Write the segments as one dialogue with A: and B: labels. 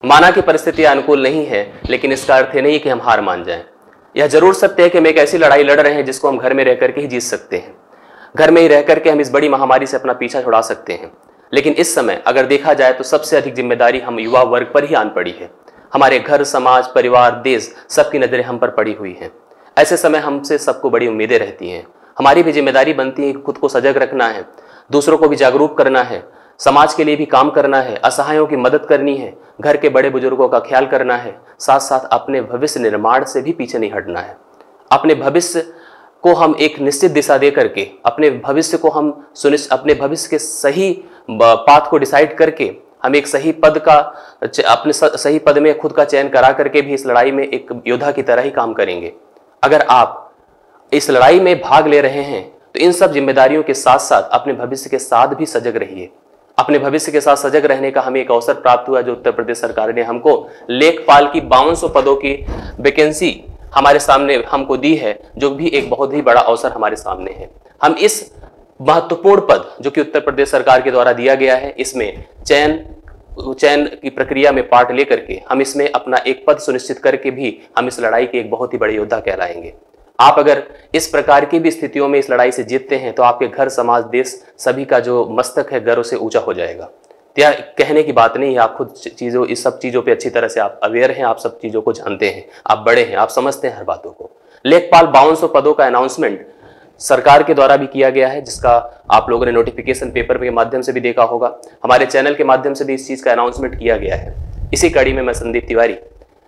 A: माना कि परिस्थितियां अनुकूल नहीं है, लेकिन इसका अर्थ ये नहीं कि हम हार मान जाएं। यह जरूर सत्य है कि हम एक ऐसी लड़ाई लड़ रहे हैं जिसको हम घर में रह करके ही जीत सकते हैं। घर में ही रह करके हम इस बड़ी महामारी से अपना पीछा छुड़ा सकते हैं। लेकिन इस समय अगर देखा जाए तो सबसे अधिक जिम्मेदारी हम युवा वर्ग पर ही आन पड़ी है। हमारे घर, समाज, परिवार, देश, सबकी नजरें हम पर पड़ी हुई हैं। ऐसे समय हमसे सबको बड़ी उम्मीदें रहती हैं। हमारी भी जिम्मेदारी बनती है कि खुद को सजग रखना है, दूसरों को भी जागरूक करना है, समाज के लिए भी काम करना है, असहायों की मदद करनी है, घर के बड़े बुजुर्गों का ख्याल करना है, साथ साथ अपने भविष्य निर्माण से भी पीछे नहीं हटना है। अपने भविष्य को हम एक निश्चित दिशा दे करके, अपने भविष्य के सही पाथ को डिसाइड करके हम एक सही पद का, अपने सही पद में खुद का चयन करा करके भी इस लड़ाई में एक योद्धा की तरह ही काम करेंगे। अगर आप इस लड़ाई में भाग ले रहे हैं तो इन सब जिम्मेदारियों के साथ साथ अपने भविष्य के साथ भी सजग रहिए। अपने भविष्य के साथ सजग रहने का हमें एक अवसर प्राप्त हुआ जो उत्तर प्रदेश सरकार ने हमको लेखपाल की 5200 पदों की वैकेंसी हमारे सामने हमको दी है, जो भी एक बहुत ही बड़ा अवसर हमारे सामने है। हम इस महत्वपूर्ण पद जो कि उत्तर प्रदेश सरकार के द्वारा दिया गया है, इसमें चयन की प्रक्रिया में पार्ट लेकर के हम इसमें अपना एक पद सुनिश्चित करके भी हम इस लड़ाई के एक बहुत ही बड़े योद्धा कहलाएंगे। आप अगर इस प्रकार की भी स्थितियों में इस लड़ाई से जीतते हैं तो आपके घर, समाज, देश सभी का जो मस्तक है गर्व से ऊंचा हो जाएगा। यह कहने की बात नहीं है, आप खुद इस सब चीजों पे अच्छी तरह से आप अवेयर हैं, आप सब चीजों को जानते हैं, आप बड़े हैं, आप समझते हैं हर बातों को। लेखपाल 5200 पदों का अनाउंसमेंट सरकार के द्वारा भी किया गया है, जिसका आप लोगों ने नोटिफिकेशन पेपर के माध्यम से भी देखा होगा। हमारे चैनल के माध्यम से भी इस चीज का अनाउंसमेंट किया गया है। इसी कड़ी में मैं संदीप तिवारी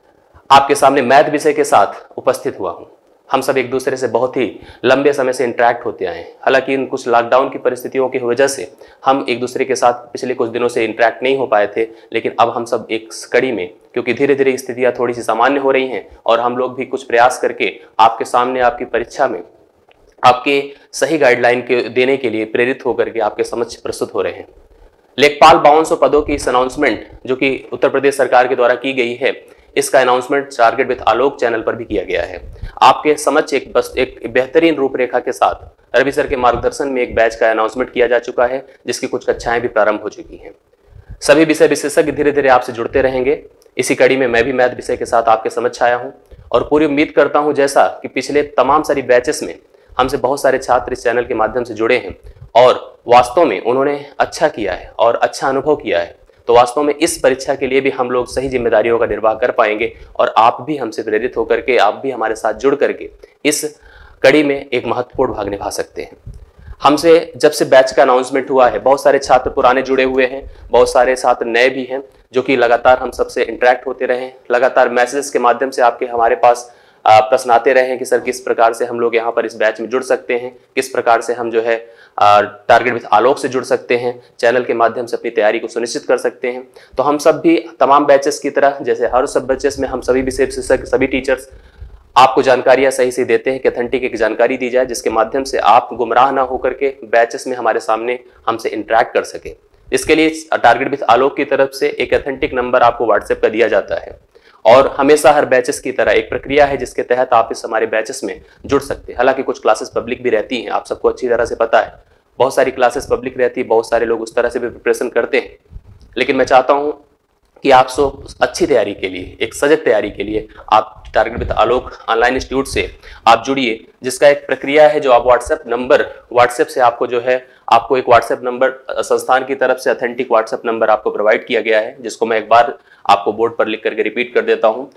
A: आपके सामने मैथ विषय के साथ उपस्थित हुआ हूं। हम सब एक दूसरे से बहुत ही लंबे समय से इंटरेक्ट होते आए हैं। हालांकि इन कुछ लॉकडाउन की परिस्थितियों की वजह से हम एक दूसरे के साथ पिछले कुछ दिनों से इंटरेक्ट नहीं हो पाए थे, लेकिन अब हम सब एक कड़ी में, क्योंकि धीरे धीरे स्थितियां थोड़ी सी सामान्य हो रही हैं और हम लोग भी कुछ प्रयास करके आपके सामने आपकी परीक्षा में आपके सही गाइडलाइन के देने के लिए प्रेरित होकर के आपके समक्ष प्रस्तुत हो रहे हैं। लेखपाल 5200 पदों की इस अनाउंसमेंट जो कि उत्तर प्रदेश सरकार के द्वारा की गई है, इसका announcement target with Alok channel पर भी किया गया है। आपके समक्ष एक बेहतरीन रूपरेखा के साथ रवि सर के मार्गदर्शन में एक बैच का अनाउंसमेंट किया जा चुका है, जिसकी कुछ कक्षाएं भी प्रारंभ हो चुकी हैं। सभी विषय विशेषज्ञ धीरे धीरे आपसे जुड़ते रहेंगे। इसी कड़ी में मैं भी मैथ विषय के साथ आपके समक्ष आया हूं और पूरी उम्मीद करता हूं, जैसा कि पिछले तमाम सारी बैचेस में हमसे बहुत सारे छात्र इस चैनल के माध्यम से जुड़े हैं और वास्तव में उन्होंने अच्छा किया है और अच्छा अनुभव किया है, तो वास्तव में इस परीक्षा के लिए भी हम लोग सही जिम्मेदारियों का निर्वाह कर पाएंगे और आप भी हमसे प्रेरित होकर के, आप भी हमारे साथ जुड़ करके इस कड़ी में एक महत्वपूर्ण भाग निभा सकते हैं। हमसे जब से बैच का अनाउंसमेंट हुआ है, बहुत सारे छात्र पुराने जुड़े हुए हैं, बहुत सारे छात्र नए भी हैं, जो कि लगातार हम सबसे इंटरेक्ट होते रहे, लगातार मैसेजेस के माध्यम से आपके हमारे पास प्रश्न आते रहे हैं कि सर किस प्रकार से हम लोग यहाँ पर इस बैच में जुड़ सकते हैं, किस प्रकार से हम जो है टारगेट विद आलोक से जुड़ सकते हैं, चैनल के माध्यम से अपनी तैयारी को सुनिश्चित कर सकते हैं। तो हम सब भी तमाम बैचेस की तरह, जैसे हर सब बैचेस में हम सभी विषय विशेषज्ञ, सभी टीचर्स आपको जानकारियां सही से देते हैं कि ऑथेंटिक एक जानकारी दी जाए, जिसके माध्यम से आप गुमराह ना होकर के बैचेस में हमारे सामने हमसे इंटरेक्ट कर सके। इसके लिए टारगेट विद आलोक की तरफ से एक ऑथेंटिक नंबर आपको व्हाट्सएप का दिया जाता है और हमेशा हर बैचेस की तरह एक प्रक्रिया है जिसके तहत आप इस हमारे बैचेस में जुड़ सकते हैं। हालांकि कुछ क्लासेस पब्लिक भी रहती हैं, आप सबको अच्छी तरह से पता है, बहुत सारी क्लासेस पब्लिक रहती है, बहुत सारे लोग उस तरह से भी प्रिपरेशन करते हैं। लेकिन मैं चाहता हूं कि आप सब अच्छी तैयारी के लिए, एक सजग तैयारी के लिए आप target with Alok online institute से आप जुड़िए, जिसका एक प्रक्रिया है जो आप व्हाट्सएप से आपको जो है, आपको एक व्हाट्सएप नंबर संस्थान की तरफ से ऑथेंटिक व्हाट्सएप नंबर आपको प्रोवाइड किया गया है, जिसको मैं एक बार आपको बोर्ड पर लिख करके रिपीट कर देता हूं,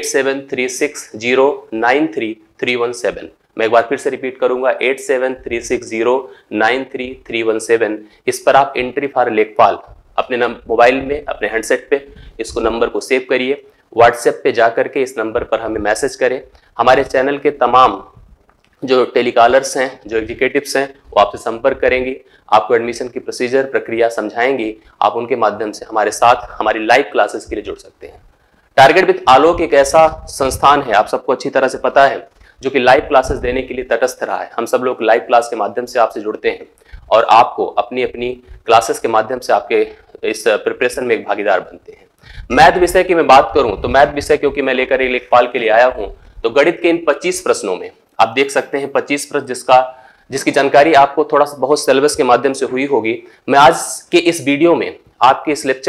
A: 8736093317। मैं एक बार फिर से रिपीट करूंगा, 8736093317। इस पर आप एंट्री फॉर लेखपाल अपने मोबाइल में, अपने हैंडसेट पे इसको नंबर को सेव करिए, व्हाट्सएप पे जाकर के इस नंबर पर हमें मैसेज करें। हमारे चैनल के तमाम जो टेलीकॉलर्स हैं, जो एग्जीक्यूटिव्स हैं, वो आपसे संपर्क करेंगे, आपको एडमिशन की प्रोसीजर प्रक्रिया समझाएंगे। आप उनके माध्यम से हमारे साथ हमारी लाइव क्लासेस के लिए जुड़ सकते हैं। टारगेट विद आलोक एक ऐसा संस्थान है, आप सबको अच्छी तरह से पता है, जो कि लाइव क्लासेस देने के लिए तटस्थ रहा है। हम सब लोग लाइव क्लास के माध्यम से आपसे जुड़ते हैं और आपको अपनी अपनी क्लासेस के माध्यम से आपके इस प्रिपरेशन में एक भागीदार बनते हैं। मैथ विषय की मैं बात करूं तो मैथ विषय क्योंकि मैं लेकर एक लेखपाल के लिए आया हूं, तो गणित के इन 25 प्रश्नों में आप देख सकते हैं 25 प्रश्न जिसकी जानकारी आपको थोड़ा सा बहुत सिलेबस के माध्यम से हुई होगी। मैं आज के इस वीडियो में, आपके इस लेक्चर में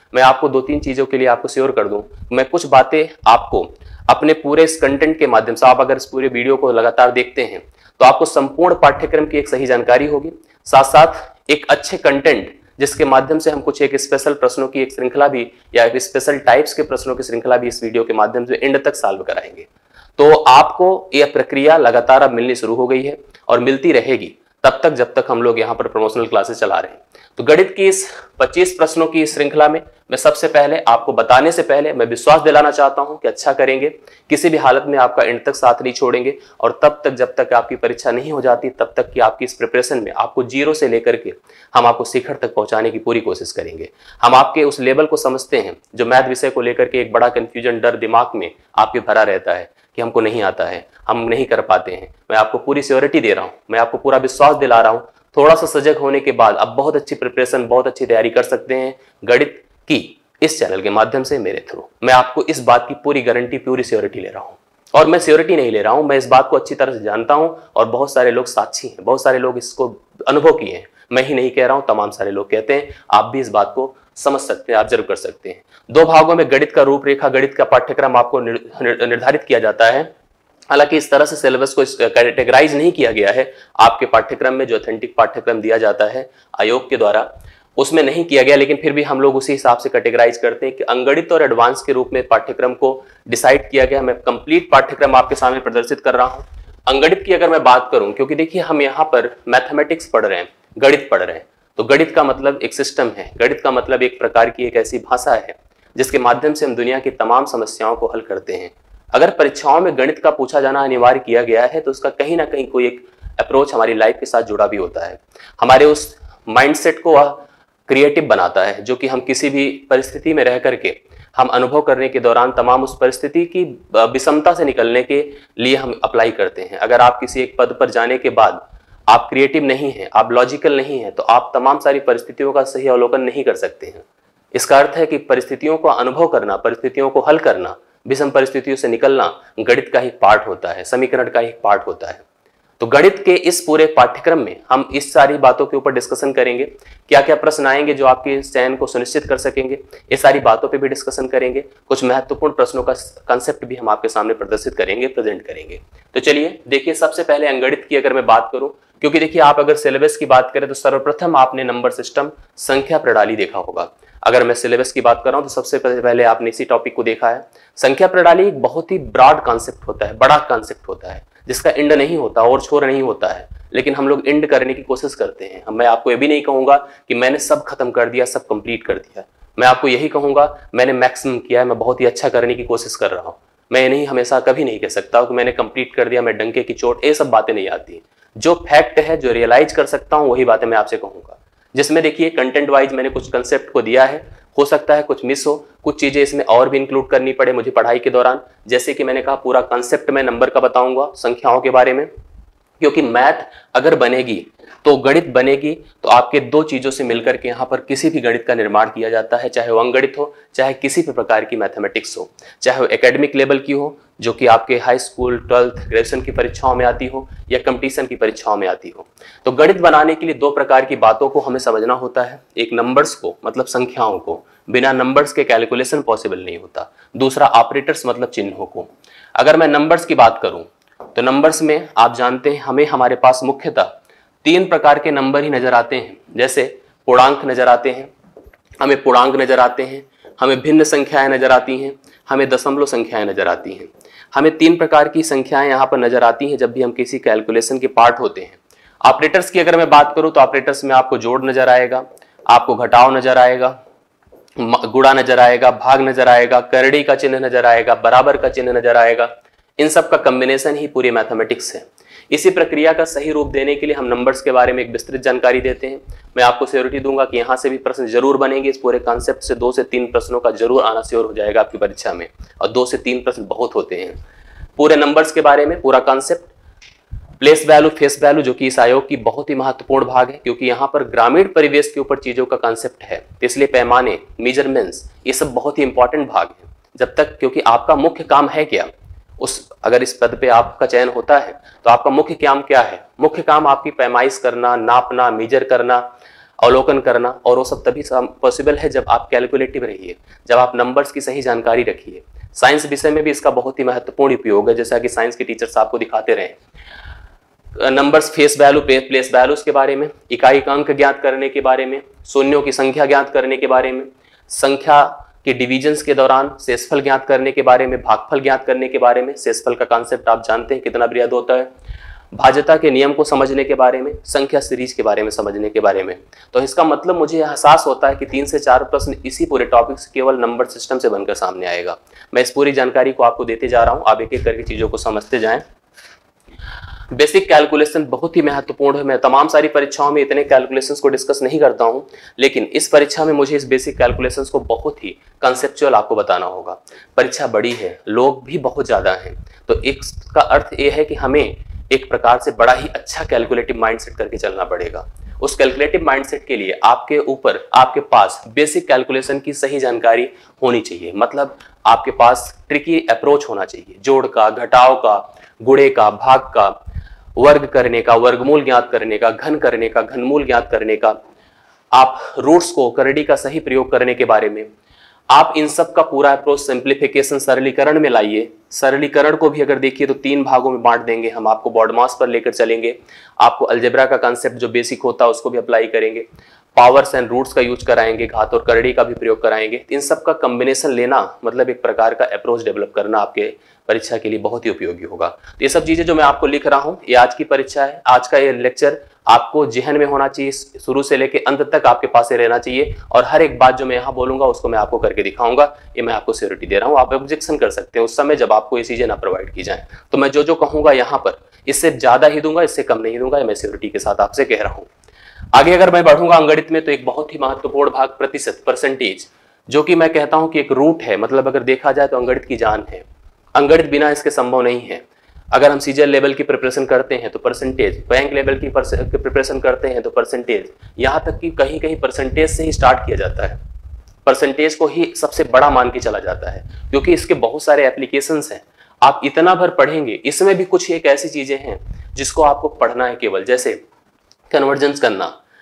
A: मैं आपको 2-3 चीजों के लिए आपको श्योर कर दूं, मैं कुछ बातें आपको अपने पूरे इस कंटेंट के माध्यम से, आप अगर इस पूरे वीडियो को लगातार देखते हैं तो आपको संपूर्ण पाठ्यक्रम की एक सही जानकारी होगी, साथ साथ एक अच्छे कंटेंट जिसके माध्यम से हम कुछ एक स्पेशल प्रश्नों की एक श्रृंखला भी या एक स्पेशल टाइप्स के प्रश्नों की श्रृंखला भी इस वीडियो के माध्यम से एंड तक सॉल्व कराएंगे। तो आपको यह प्रक्रिया लगातार अब मिलनी शुरू हो गई है और मिलती रहेगी तब तक जब तक हम लोग यहाँ पर प्रमोशनल क्लासेस चला रहे हैं। तो गणित की इस 25 प्रश्नों की श्रृंखला में मैं सबसे पहले आपको बताने से पहले मैं विश्वास दिलाना चाहता हूं कि अच्छा करेंगे, किसी भी हालत में आपका एंड तक साथ नहीं छोड़ेंगे और तब तक जब तक आपकी परीक्षा नहीं हो जाती तब तक कि आपकी इस प्रिपरेशन में आपको जीरो से लेकर के हम आपको शिखर तक पहुंचाने की पूरी कोशिश करेंगे। हम आपके उस लेवल को समझते हैं जो मैथ विषय को लेकर के एक बड़ा कंफ्यूजन, डर दिमाग में आपके भरा रहता है कि हमको नहीं आता है, हम नहीं कर पाते हैं। मैं आपको पूरी श्योरिटी दे रहा हूं, मैं आपको पूरा विश्वास दिला रहा हूं। थोड़ा सा सजग होने के बाद अब बहुत अच्छी प्रिपरेशन, बहुत अच्छी तैयारी कर सकते हैं गणित की इस चैनल के माध्यम से मेरे थ्रू। मैं आपको इस बात की पूरी गारंटी, पूरी श्योरिटी ले रहा हूं। और मैं श्योरिटी नहीं ले रहा हूं, मैं इस बात को अच्छी तरह से जानता हूं और बहुत सारे लोग साक्षी हैं, बहुत सारे लोग इसको अनुभव किए हैं। मैं ही नहीं कह रहा हूं, तमाम सारे लोग कहते हैं। आप भी इस बात को समझ सकते हैं, ऑब्जर्व कर सकते हैं। 2 भागों में गणित का रूपरेखा, गणित का पाठ्यक्रम आपको निर्धारित किया जाता है। हालांकि इस तरह से सिलेबस को कैटेगराइज नहीं किया गया है आपके पाठ्यक्रम में, जो ऑथेंटिक पाठ्यक्रम दिया जाता है आयोग के द्वारा उसमें नहीं किया गया, लेकिन फिर भी हम लोग उसी हिसाब से कैटेगराइज करते हैं कि अंगणित और एडवांस के रूप में पाठ्यक्रम को डिसाइड किया गया। मैं कंप्लीट पाठ्यक्रम आपके सामने प्रदर्शित कर रहा हूं। अंगणित की अगर मैं बात करूं, क्योंकि देखिए हम यहाँ पर मैथमेटिक्स पढ़ रहे हैं, गणित पढ़ रहे हैं, तो गणित का मतलब एक सिस्टम है, गणित का मतलब एक प्रकार की एक ऐसी भाषा है जिसके माध्यम से हम दुनिया की तमाम समस्याओं को हल करते हैं। अगर परीक्षाओं में गणित का पूछा जाना अनिवार्य किया गया है तो उसका कहीं ना कहीं कोई एक अप्रोच हमारी लाइफ के साथ जुड़ा भी होता है, हमारे उस माइंडसेट को वह क्रिएटिव बनाता है, जो कि हम किसी भी परिस्थिति में रह करके हम अनुभव करने के दौरान तमाम उस परिस्थिति की विषमता से निकलने के लिए हम अप्लाई करते हैं। अगर आप किसी एक पद पर जाने के बाद आप क्रिएटिव नहीं हैं, आप लॉजिकल नहीं हैं, तो आप तमाम सारी परिस्थितियों का सही अवलोकन नहीं कर सकते हैं। इसका अर्थ है कि परिस्थितियों को अनुभव करना, परिस्थितियों को हल करना, विषम परिस्थितियों से निकलना गणित का ही पार्ट होता है, समीकरण का ही पार्ट होता है। तो गणित के इस पूरे पाठ्यक्रम में हम इस सारी बातों के ऊपर डिस्कशन करेंगे। क्या क्या प्रश्न आएंगे जो आपके चयन को सुनिश्चित कर सकेंगे, ये सारी बातों पे भी डिस्कशन करेंगे। कुछ महत्वपूर्ण प्रश्नों का कंसेप्ट भी हम आपके सामने प्रदर्शित करेंगे, प्रेजेंट करेंगे। तो चलिए देखिए, सबसे पहले अंगणित की अगर मैं बात करूं, क्योंकि देखिए आप अगर सिलेबस की बात करें तो सर्वप्रथम आपने नंबर सिस्टम, संख्या प्रणाली देखा होगा। अगर मैं सिलेबस की बात कर रहा हूं तो सबसे पहले आपने इसी टॉपिक को देखा है। संख्या प्रणाली एक बहुत ही ब्रॉड कॉन्सेप्ट होता है, बड़ा कॉन्सेप्ट होता है, जिसका एंड नहीं होता और छोर नहीं होता है, लेकिन हम लोग एंड करने की कोशिश करते हैं। मैं आपको ये भी नहीं कहूंगा कि मैंने सब खत्म कर दिया, सब कंप्लीट कर दिया। मैं आपको यही कहूंगा मैंने मैक्सिमम किया है, मैं बहुत ही अच्छा करने की कोशिश कर रहा हूं। मैं ये नहीं, हमेशा कभी नहीं कह सकता कि मैंने कंप्लीट कर दिया, मैं डंके की चोट, ये सब बातें नहीं आती। जो फैक्ट है, जो रियलाइज कर सकता हूं, वही बातें मैं आपसे कहूंगा। जिसमें देखिए कंटेंट वाइज मैंने कुछ कंसेप्ट को दिया है, हो सकता है कुछ मिस हो, कुछ चीजें इसमें और भी इंक्लूड करनी पड़े मुझे पढ़ाई के दौरान। जैसे कि मैंने कहा पूरा कंसेप्ट मैं नंबर का बताऊंगा, संख्याओं के बारे में, क्योंकि मैथ अगर बनेगी तो गणित बनेगी, तो आपके 2 चीजों से मिलकर के यहाँ पर किसी भी गणित का निर्माण किया जाता है, चाहे वो अंगणित हो, चाहे किसी भी प्रकार की मैथमेटिक्स हो, चाहे वो एकेडमिक लेवल की हो जो कि आपके हाई स्कूल, 12th, ग्रेजुएशन की परीक्षाओं में आती हो या कंपटीशन की परीक्षाओं में आती हो। तो गणित बनाने के लिए 2 प्रकार की बातों को हमें समझना होता है। एक नंबर्स को, मतलब संख्याओं को, बिना नंबर्स के कैलकुलेशन पॉसिबल नहीं होता। दूसरा ऑपरेटर्स, मतलब चिन्हों को। अगर मैं नंबर्स की बात करूं तो नंबर्स में आप जानते हैं हमें हमारे पास मुख्यतः 3 प्रकार के नंबर ही नजर आते हैं। जैसे पूर्णांक नजर आते हैं, हमें पूर्णांक नजर आते हैं, हमें भिन्न संख्याएं नजर आती हैं, हमें दशमलव संख्याएं नजर आती हैं। हमें 3 प्रकार की संख्याएं यहाँ पर नजर आती हैं जब भी हम किसी कैलकुलेशन के पार्ट होते हैं। ऑपरेटर्स की अगर मैं बात करूं तो ऑपरेटर्स में आपको जोड़ नजर आएगा, आपको घटाव नजर आएगा, गुणा नजर आएगा, भाग नजर आएगा, करड़ी का चिन्ह नजर आएगा, बराबर का चिन्ह नजर आएगा। इन सब का कॉम्बिनेशन ही पूरी मैथमेटिक्स है। इसी प्रक्रिया का सही रूप देने के लिए हम नंबर्स के बारे में एक विस्तृत जानकारी देते हैं। मैं आपको श्योरिटी दूंगा कि यहाँ से भी प्रश्न जरूर बनेंगे। इस पूरे कॉन्सेप्ट से 2 से 3 प्रश्नों का जरूर आना श्योर हो जाएगा आपकी परीक्षा में, और 2 से 3 प्रश्न बहुत होते हैं। पूरे नंबर्स के बारे में पूरा concept, place value, face value, जो कि इस आयोग की बहुत ही महत्वपूर्ण भाग है, क्योंकि यहाँ पर ग्रामीण परिवेश के ऊपर चीजों का कॉन्सेप्ट है, इसलिए पैमाने, मेजरमेंट्स, ये सब बहुत ही इंपॉर्टेंट भाग है। जब तक, क्योंकि आपका मुख्य काम है क्या, अगर इस पद पे आपका चयन होता है तो आपका मुख्य काम क्या है? मुख्य काम आपकी पैमाइश करना, नापना, मेजर करना, अवलोकन करना, और वो सब तभी पॉसिबल है जब आप कैलकुलेटिव रहिए, जब आप नंबर्स की सही जानकारी रखिए। साइंस विषय में भी इसका बहुत ही महत्वपूर्ण उपयोग है, जैसा कि साइंस के टीचर्स आपको दिखाते रहे। Numbers, face value, place values के बारे में, इकाई का अंक ज्ञात करने के बारे में, शून्यों की संख्या ज्ञात करने के बारे में, संख्या के डिविजन्स के दौरान शेषफल ज्ञात करने के बारे में, भागफल ज्ञात करने के बारे में, शेषफल का कॉन्सेप्ट आप जानते हैं कितना बृहद होता है, भाज्यता के नियम को समझने के बारे में, संख्या सीरीज के बारे में समझने के बारे में। तो इसका मतलब मुझे एहसास होता है कि 3 से 4 प्रश्न इसी पूरे टॉपिक से केवल नंबर सिस्टम से बनकर सामने आएगा। मैं इस पूरी जानकारी को आपको देते जा रहा हूं, आप एक एक करके चीजों को समझते जाएं। बेसिक कैलकुलेशन बहुत ही महत्वपूर्ण है। मैं तमाम सारी परीक्षाओं में इतने कैलकुलेशंस को डिस्कस नहीं करता हूं, लेकिन इस परीक्षा में मुझे इस बेसिक कैलकुलेशंस को बहुत ही कंसेप्चुअल आपको बताना होगा। परीक्षा बड़ी है, लोग भी बहुत ज्यादा हैं, तो इसका अर्थ यह है कि हमें एक प्रकार से बड़ा ही अच्छा कैलकुलेटिव माइंडसेट करके चलना पड़ेगा। उस कैलकुलेटिव माइंडसेट के लिए आपके पास बेसिक कैलकुलेशन की सही जानकारी होनी चाहिए। मतलब आपके पास ट्रिकी अप्रोच होना चाहिए, जोड़ का, घटाव का, गुणे का, भाग का, वर्ग करने का, वर्गमूल ज्ञात करने का, घन करने का, घनमूल ज्ञात करने का, आप रूट्स को, करड़ी का सही प्रयोग करने के बारे में। आप इन सब का पूरा अप्रोच सिंप्लीफिकेशन, सरलीकरण में लाइए। सरलीकरण को भी अगर देखिए तो 3 भागों में बांट देंगे हम, आपको बॉड मास पर लेकर चलेंगे, आपको अलजेब्रा का कांसेप्ट जो बेसिक होता है उसको भी अप्लाई करेंगे, पावर्स एंड रूट्स का यूज कराएंगे, घात और करड़ी का भी प्रयोग कराएंगे। इन सब का कॉम्बिनेशन लेना, मतलब एक प्रकार का अप्रोच डेवलप करना आपके परीक्षा के लिए बहुत ही उपयोगी होगा। तो ये सब चीजें जो मैं आपको लिख रहा हूँ, ये आज की परीक्षा है। आज का ये लेक्चर आपको जहन में होना चाहिए, शुरू से लेकर अंत तक आपके पास रहना चाहिए, और हर एक बात जो मैं यहाँ बोलूंगा उसको मैं आपको करके दिखाऊंगा। ये मैं आपको श्योरिटी दे रहा हूँ। आप ऑब्जेक्शन कर सकते हैं उस समय जब आपको ये चीजें ना प्रोवाइड की जाए। तो मैं जो जो कहूंगा यहाँ पर, इससे ज्यादा ही दूंगा, इससे कम नहीं दूंगा, मैं श्योरिटी के साथ आपसे कह रहा हूँ। आगे अगर मैं बढ़ूंगा अंगणित में, तो एक बहुत ही महत्वपूर्ण भाग प्रतिशत, परसेंटेज, जो कि मैं कहता हूं कि एक रूट है। मतलब अगर देखा जाए तो अंगणित की जान है, अंगणित बिना इसके संभव नहीं है। अगर हम सीजीएल लेवल की प्रिपरेशन करते हैं तो परसेंटेज, बैंक लेवल की प्रिपरेशन करते हैं तो परसेंटेज, यहां तक कि कहीं कहीं परसेंटेज से ही स्टार्ट किया जाता है, परसेंटेज को ही सबसे बड़ा मान के चला जाता है, क्योंकि इसके बहुत सारे एप्लीकेशंस हैं। आप इतना भर पढ़ेंगे, इसमें भी कुछ एक ऐसी चीजें हैं जिसको आपको पढ़ना है केवल, जैसे कन्वर्जेंस करना,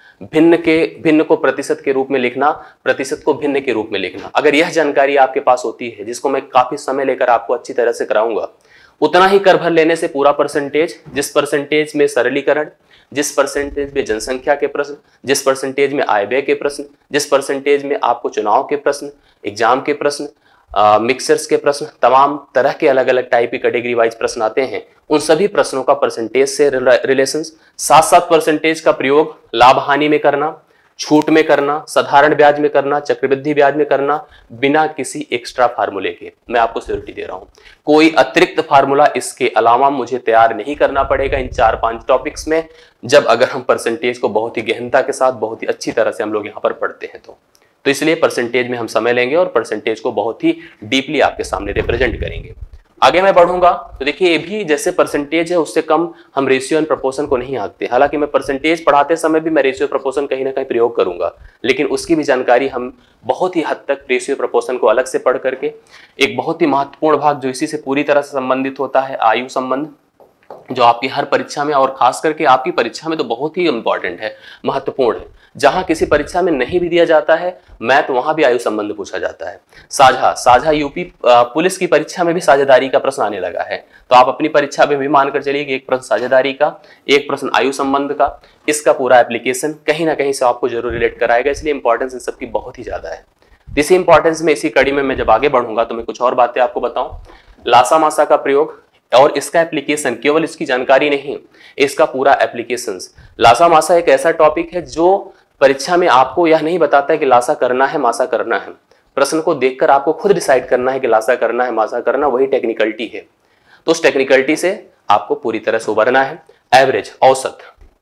A: भिन्न को प्रतिशत के रूप में लिखना, प्रतिशत को भिन्न के रूप में लिखना। अगर यह जानकारी आपके पास होती है, जिसको मैं काफी समय लेकर आपको अच्छी तरह से कराऊंगा, उतना ही कर भर लेने से पूरा परसेंटेज, जिस परसेंटेज में सरलीकरण, जिस परसेंटेज में जनसंख्या के प्रश्न, जिस परसेंटेज में आय व्यय के प्रश्न, जिस परसेंटेज में आपको चुनाव के प्रश्न, एग्जाम के प्रश्न, मिक्सर्स के प्रश्न, तमाम तरह के अलग अलग टाइप की कैटेगरी वाइज प्रश्न आते हैं, उन सभी प्रश्नों का परसेंटेज से रिलेशन, साथ साथ परसेंटेज का प्रयोग लाभ हानि में करना, छूट में करना, साधारण ब्याज में करना, चक्रवृद्धि ब्याज में करना, बिना किसी एक्स्ट्रा फार्मूले के। मैं आपको श्योरिटी दे रहा हूं, कोई अतिरिक्त फार्मूला इसके अलावा मुझे तैयार नहीं करना पड़ेगा इन 4-5 टॉपिक्स में, जब अगर हम परसेंटेज को बहुत ही गहनता के साथ, बहुत ही अच्छी तरह से हम लोग यहाँ पर पढ़ते हैं तो इसलिए परसेंटेज में हम समय लेंगे और परसेंटेज को बहुत ही डीपली आपके सामने रिप्रेजेंट करेंगे। आगे मैं बढ़ूंगा तो देखिए, ये भी जैसे परसेंटेज है उससे कम हम रेशियो एंड प्रोपोर्शन को नहीं आंकते। हालांकि मैं परसेंटेज पढ़ाते समय भी मैं रेशियो प्रोपोर्शन कहीं ना कहीं प्रयोग करूंगा, लेकिन उसकी भी जानकारी हम बहुत ही हद तक रेशियो प्रोपोर्शन को अलग से पढ़ करके, एक बहुत ही महत्वपूर्ण भाग जो इसी से पूरी तरह से संबंधित होता है, आयु संबंध, जो आपकी हर परीक्षा में और खास करके आपकी परीक्षा में तो बहुत ही इंपॉर्टेंट है, महत्वपूर्ण है। जहां किसी परीक्षा में नहीं भी दिया जाता है मैथ, वहां भी आयु संबंध पूछा जाता है। साझा यूपी पुलिस की परीक्षा में भी साझेदारी का प्रश्न आने लगा है, तो आप अपनी परीक्षा में भी मानकर चलिए कि एक प्रश्न साझेदारी का, एक प्रश्न आयु संबंध का, इसका पूरा एप्लीकेशन कहीं ना कहीं से आपको जरूर रिलेट कराएगा। इसलिए इंपॉर्टेंस इन सबकी बहुत ही ज्यादा है। इसी इंपॉर्टेंस में, इसी कड़ी में मैं जब आगे बढ़ूंगा तो मैं कुछ और बातें आपको बताऊं। लासा मासा का प्रयोग और इसका एप्लीकेशन, केवल इसकी जानकारी नहीं, इसका पूरा एप्लीकेशन। लासा मासा एक ऐसा टॉपिक है जो परीक्षा में आपको यह नहीं बताता है कि लासा करना है मासा करना है, प्रश्न को देखकर आपको खुद डिसाइड करना है कि लासा करना है मासा करना, वही टेक्निकलिटी है। तो उस टेक्निकलिटी से आपको पूरी तरह से उबरना है। एवरेज, औसत,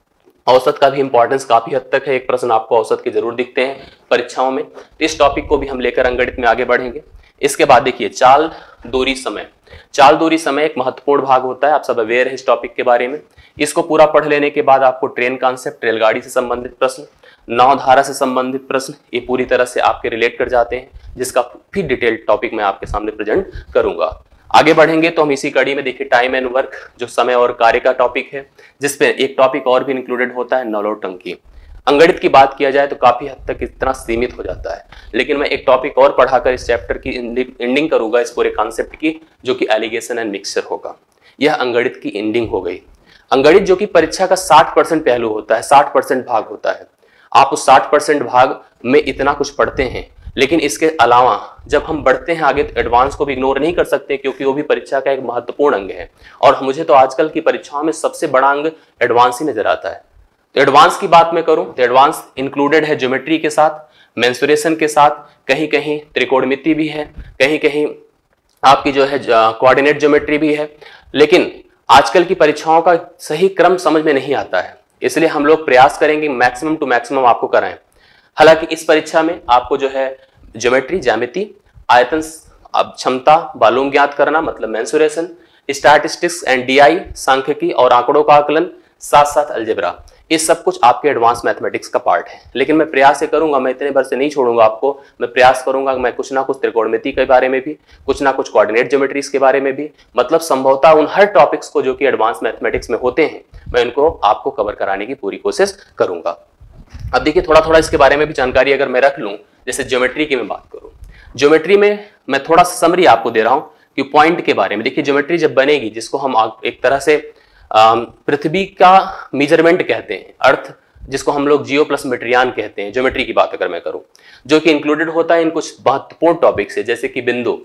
A: औसत का भी इंपॉर्टेंस काफी हद तक है। एक प्रश्न आपको औसत के जरूर दिखते हैं परीक्षाओं में। इस टॉपिक को भी हम लेकर अंगणित में आगे बढ़ेंगे। इसके बाद देखिए, चाल दूरी समय। चाल दूरी समय एक महत्वपूर्ण भाग होता है, आप सब अवेयर है इस टॉपिक के बारे में। इसको पूरा पढ़ लेने के बाद आपको ट्रेन कॉन्सेप्ट, रेलगाड़ी से संबंधित प्रश्न, नाव धारा से संबंधित प्रश्न, ये पूरी तरह से आपके रिलेट कर जाते हैं, जिसका फिर डिटेल्ड टॉपिक मैं आपके सामने प्रेजेंट करूंगा। आगे बढ़ेंगे तो हम इसी कड़ी में देखिए टाइम एंड वर्क, जो समय और कार्य का टॉपिक है, जिसपे एक टॉपिक और भी इंक्लूडेड होता है, नौलौटंकी। अंगणित की बात किया जाए तो काफी हद तक इतना सीमित हो जाता है। लेकिन मैं एक टॉपिक और पढ़ाकर इस चैप्टर की एंडिंग करूंगा, इस पूरे कॉन्सेप्ट की, जो कि एलिगेशन एंड मिक्सचर होगा। यह अंगणित की एंडिंग हो गई। अंगणित जो कि परीक्षा का 60% पहलू होता है, 60% भाग होता है। आप उस 60% भाग में इतना कुछ पढ़ते हैं, लेकिन इसके अलावा जब हम बढ़ते हैं आगे तो एडवांस को भी इग्नोर नहीं कर सकते, क्योंकि वो भी परीक्षा का एक महत्वपूर्ण अंग है। और मुझे तो आजकल की परीक्षाओं में सबसे बड़ा अंग एडवांस ही नजर आता है। तो एडवांस की बात मैं करूं तो एडवांस इंक्लूडेड है ज्योमेट्री के साथ, मेंसुरेशन के साथ, कहीं कहीं त्रिकोणमिति भी है, कहीं कहीं आपकी जो है कोऑर्डिनेट ज्योमेट्री भी है। लेकिन आजकल की परीक्षाओं का सही क्रम समझ में नहीं आता है, इसलिए हम लोग प्रयास करेंगे मैक्सिमम टू मैक्सिमम आपको कराएं। हालांकि इस परीक्षा में आपको जो है ज्योमेट्री, ज्यामिति, आयतन क्षमता, वॉल्यूम ज्ञात करना मतलब मेंसुरेशन, स्टैटिस्टिक्स एंड डीआई, सांख्यिकी और आंकड़ों का आकलन, साथ साथ अलजेब्रा, ये सब कुछ आपके एडवांस मैथमेटिक्स का पार्ट है। लेकिन मैं प्रयास ये करूंगा, मैं इतने भर से नहीं छोड़ूंगा आपको, मैं प्रयास करूंगा मैं कुछ ना कुछ त्रिकोणमिति के बारे में भी, कुछ ना कुछ कोऑर्डिनेट ज्योमेट्रीज के बारे में भी, मतलब संभवतः उन हर टॉपिक्स को जो कि एडवांस मैथमेटिक्स में होते हैं, मैं इनको आपको कवर कराने की पूरी कोशिश करूंगा। अब देखिए थोड़ा थोड़ा इसके बारे में भी जानकारी अगर मैं रख लूं, जैसे ज्योमेट्री की मैं बात करूं, ज्योमेट्री में मैं थोड़ा सा समरी आपको दे रहा हूं कि पॉइंट के बारे में। देखिए ज्योमेट्री जब बनेगी, जिसको हम एक तरह से पृथ्वी का मेजरमेंट कहते हैं, अर्थ जिसको हम लोग जियो प्लस मीटरियान कहते हैं, ज्योमेट्री की बात अगर मैं करूं, जो कि इंक्लूडेड होता है इन कुछ महत्वपूर्ण टॉपिक से, जैसे कि बिंदु,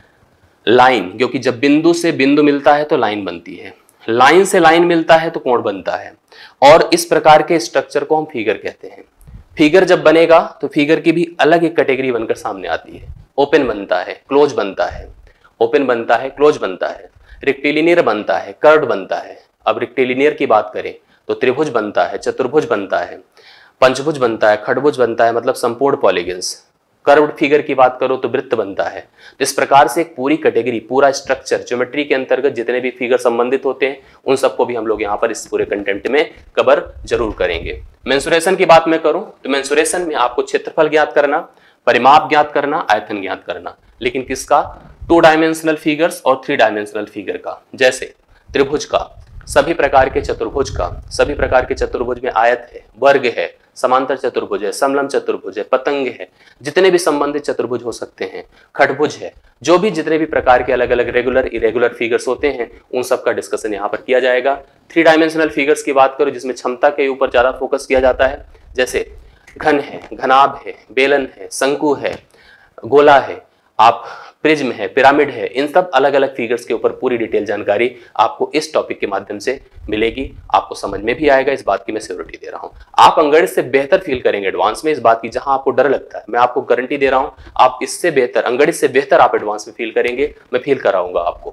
A: लाइन, क्योंकि जब बिंदु से बिंदु मिलता है तो लाइन बनती है, लाइन से लाइन मिलता है तो कोण बनता है, और इस प्रकार के स्ट्रक्चर को हम फिगर कहते हैं। फिगर जब बनेगा तो फिगर की भी अलग एक कैटेगरी बनकर सामने आती है। ओपन बनता है, क्लोज बनता है, ओपन बनता है, क्लोज बनता है, रेक्टिलिनियर बनता है, कर्व्ड बनता है। अब रेक्टिलिनियर की बात करें तो त्रिभुज बनता है, चतुर्भुज बनता है, पंचभुज बनता है, खडभुज बनता है, मतलब संपूर्ण पॉलीगन्स। कर्व्ड फिगर की बात करो तो वृत्त बनता है। तो इस प्रकार से एक पूरी कैटेगरी, पूरा स्ट्रक्चर, ज्योमेट्री के अंतर्गत जितने भी फिगर संबंधित होते हैं उन सबको भी हम लोग यहाँ पर इस पूरे कंटेंट में कवर जरूर करेंगे। मेंसुरेशन की बात मैं करूं तो मेंसुरेशन में आपको क्षेत्रफल ज्ञात करना, परिमाप ज्ञात करना, आयतन ज्ञात करना, लेकिन किसका? 2 डायमेंशनल फिगर्स और 3 डायमेंशनल फिगर का, जैसे त्रिभुज का, सभी प्रकार के चतुर्भुज का। सभी प्रकार के चतुर्भुज में आयत है, वर्ग है, समांतर चतुर्भुज है, समलंब चतुर्भुज है, पतंग है, जितने भी संबंधित चतुर्भुज हो सकते हैं, खटभुज है, जो भी जितने भी प्रकार के अलग अलग रेगुलर इरेगुलर फिगर्स होते हैं उन सब का डिस्कशन यहाँ पर किया जाएगा। 3 डायमेंशनल फिगर्स की बात करो जिसमें क्षमता के ऊपर ज्यादा फोकस किया जाता है, जैसे घन है, घनाभ है, बेलन है, शंकु है, गोला है, आप प्रिज्म है, पिरामिड है, इन सब अलग अलग फिगर्स के ऊपर पूरी डिटेल जानकारी आपको इस टॉपिक के माध्यम से मिलेगी। आपको समझ में भी आएगा, इस बात की मैं श्योरिटी दे रहा हूं। आप अंगणित से बेहतर फील करेंगे एडवांस में, इस बात की जहां आपको डर लगता है, मैं आपको गारंटी दे रहा हूं आप इससे बेहतर, अंगणित से बेहतर आप एडवांस में फील करेंगे, मैं फील कराऊंगा आपको।